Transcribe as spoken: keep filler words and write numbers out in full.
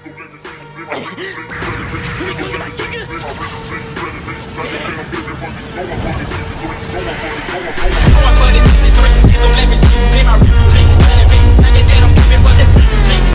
踏み込んでバッキング。